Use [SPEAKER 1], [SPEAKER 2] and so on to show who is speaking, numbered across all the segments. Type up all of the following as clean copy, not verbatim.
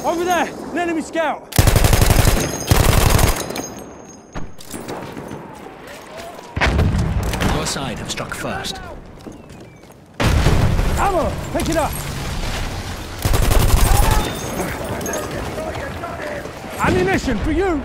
[SPEAKER 1] Over there! An enemy scout!
[SPEAKER 2] Our side have struck first.
[SPEAKER 1] Ammo! Pick it up! Ammunition for you!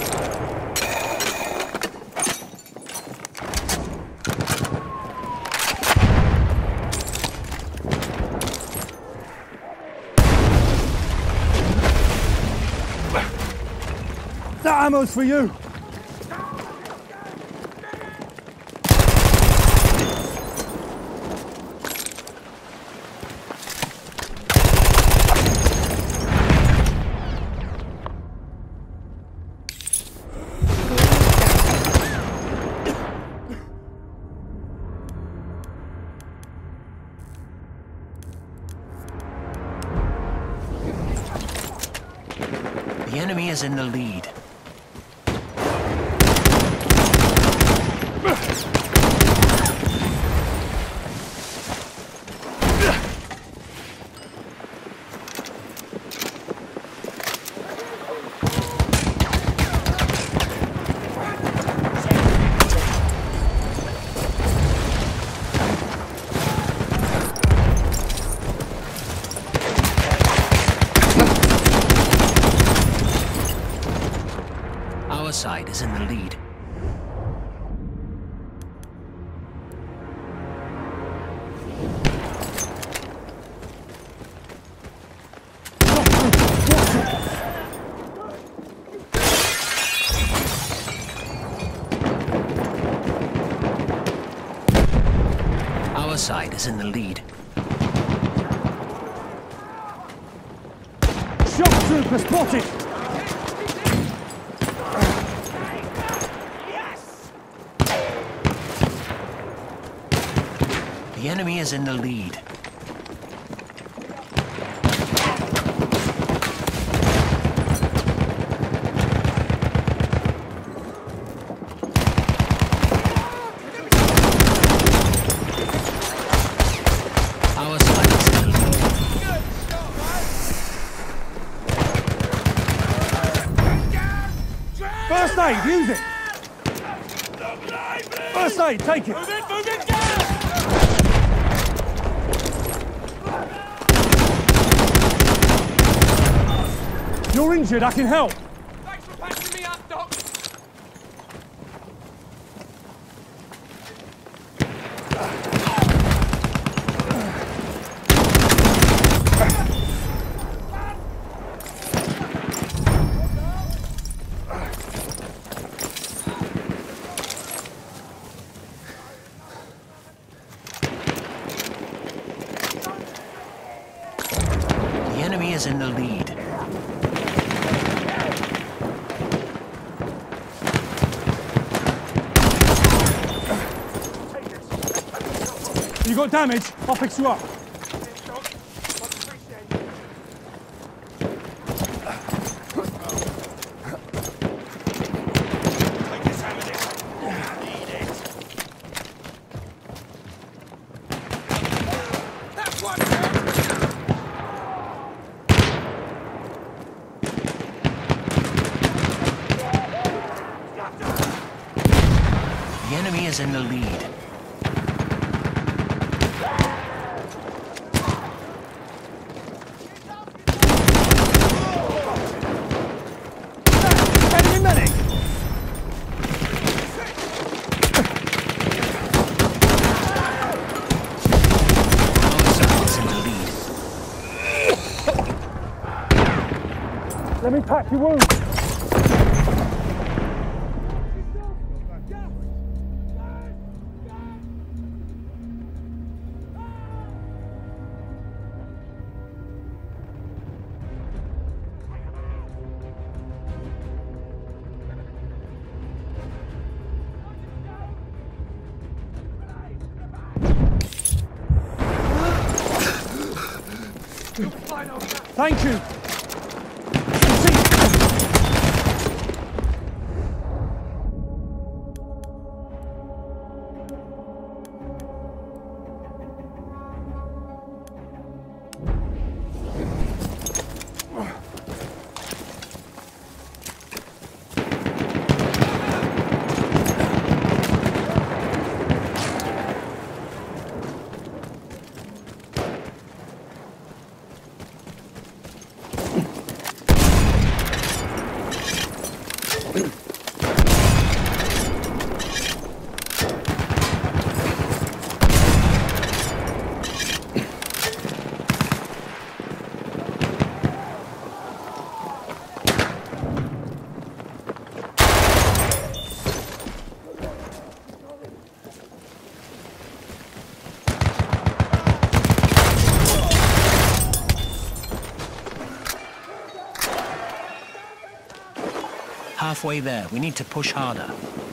[SPEAKER 1] That ammo's for you!
[SPEAKER 2] The enemy is in the lead. Our side is in the lead. Our side is in the lead.
[SPEAKER 1] Shock trooper spotted!
[SPEAKER 2] The enemy is in the lead. Our side is in the lead.
[SPEAKER 1] First aid, use it! First aid, take it!
[SPEAKER 3] Move it, gas!
[SPEAKER 1] You're injured, I can help!
[SPEAKER 3] Thanks for patching me up, Doc!
[SPEAKER 2] The enemy is in the lead.
[SPEAKER 1] You got damage? I'll fix you up.
[SPEAKER 2] The enemy is in the lead.
[SPEAKER 1] Enemy medic!
[SPEAKER 2] Our side is in the lead.
[SPEAKER 1] Let me pack your wounds. Thank you.
[SPEAKER 2] Halfway there. We need to push harder.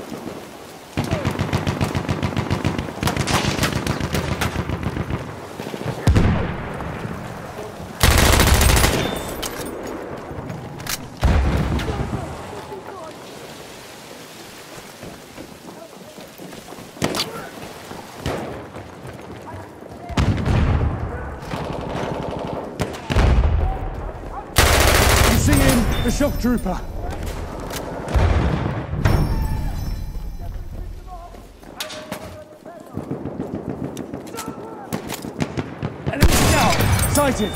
[SPEAKER 1] I'm seeing the shock trooper. Enemy scout sighted.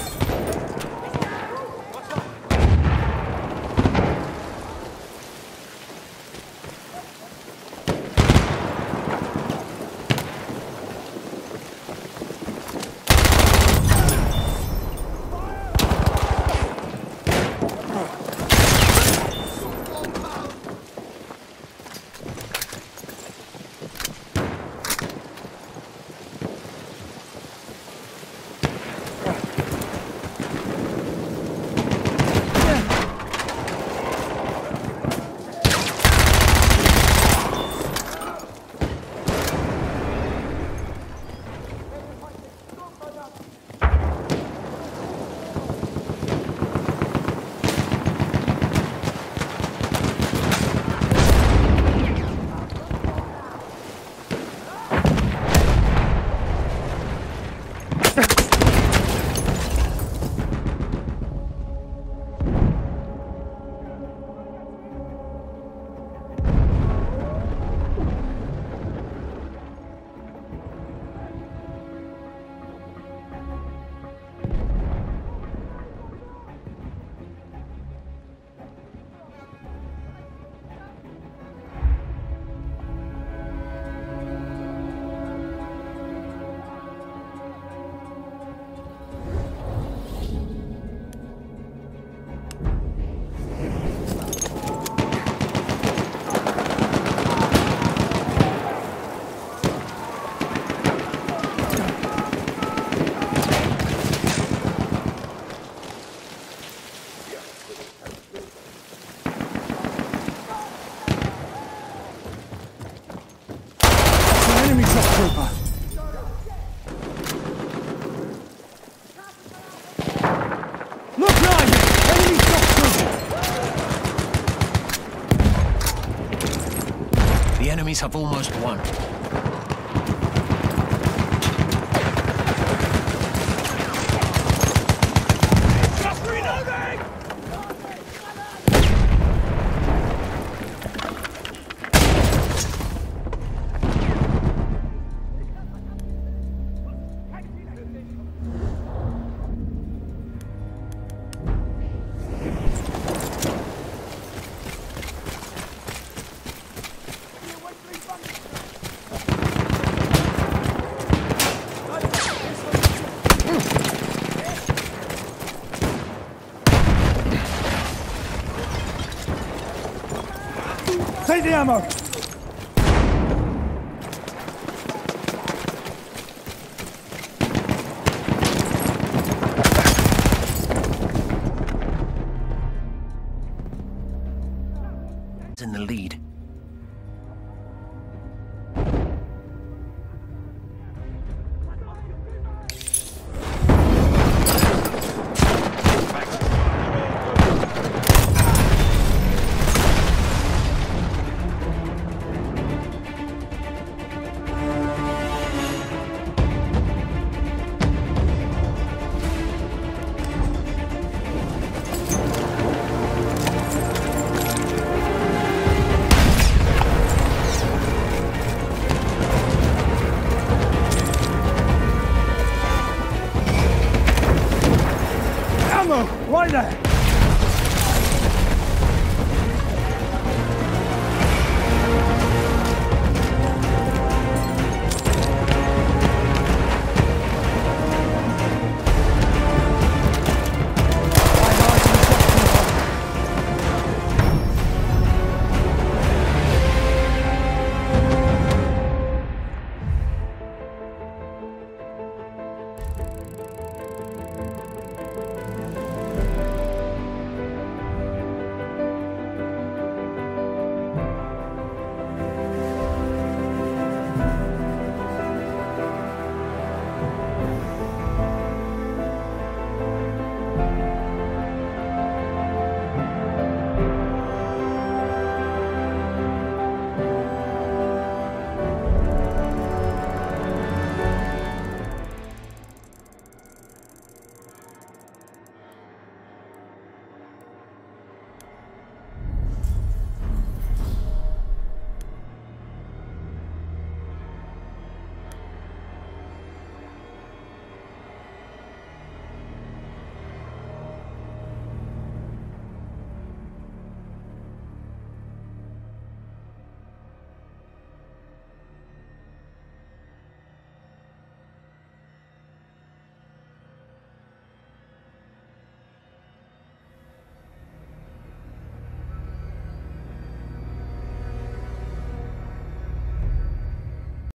[SPEAKER 1] Enemy shock trooper. Look, Nigel! Enemy shock trooper!
[SPEAKER 2] The enemies have almost won.
[SPEAKER 3] Just reloading!
[SPEAKER 1] Take the ammo!
[SPEAKER 2] In the lead.
[SPEAKER 1] Ammo! Right there!